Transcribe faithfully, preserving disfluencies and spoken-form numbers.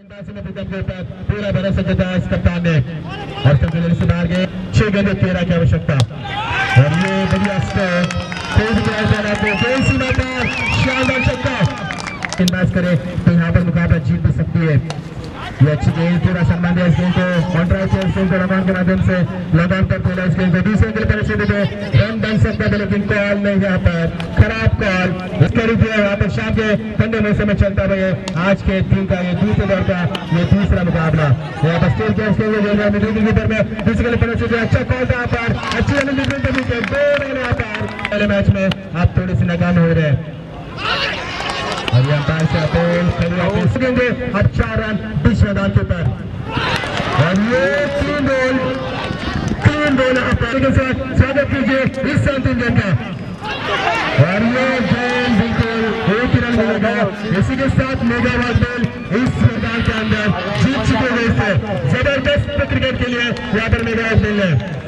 गेंदबाजी में विकेट के ऊपर पूरा भरोसा जताया इस कप्तान ने और कप्तान से बाहर गए छह गेंदों तेरह की आवश्यकता और ये बढ़िया स्कोर खूब गया बेल सीमा पर शानदार छक्का गेंदबाज करे तो यहाँ पर मुकाबला जीत भी सकती है। ये अच्छी गेंद पूरा सम्मान दिया इस गेंद को कॉन्ट्रैक्ट इस गेंद को रमान के माध्यम से लॉकडाउन पर खेला इस गेंद को दूसरे के परिस्थिति में रन बन सकता है लेकिन कॉल नहीं यहाँ पर खराब कॉल इसका रुपया यहाँ पर शाम के ठंडे मौसम में चलता हुआ आज के टीम का ये दूसरे दौर का ये दूसरा मुकाबला यहाँ पर स्टेट गेम्स के लिए दूसरे के परिस्थिति अच्छा कॉल था यहाँ पर अच्छी दो रन यहाँ पर पहले मैच में आप थोड़ी सी नाकाम हो रहे हैं और ये अंपायर से अपील करेंगे अब चार रन बीच मैदान के ऊपर और ये तीन बॉल तीन बॉल अंपायर के साथ स्वागत कीजिए इस अंतिम गेंद का और ये गेंद बिल्कुल एक ही रन मिलेगा। इसी के साथ मेगावाट बॉल इस मैदान के अंदर जीत चुके हैं। इससे जबरदस्त क्रिकेट के लिए यहाँ पर मेगावाट मिल रहे हैं।